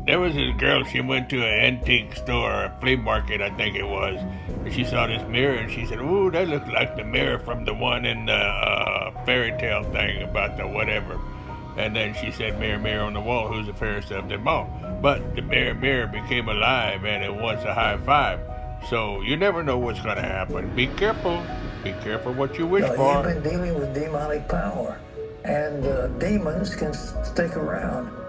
There was this girl, she went to an antique store, a flea market, I think it was, and she saw this mirror, and she said, ooh, that looks like the mirror from the one in the fairy tale thing about the whatever. And then she said, mirror, mirror on the wall, who's the fairest of them all? But the mirror, mirror became alive, and it wants a high five. So you never know what's going to happen. Be careful. Be careful what you wish for. You've been dealing with demonic power, and demons can stick around.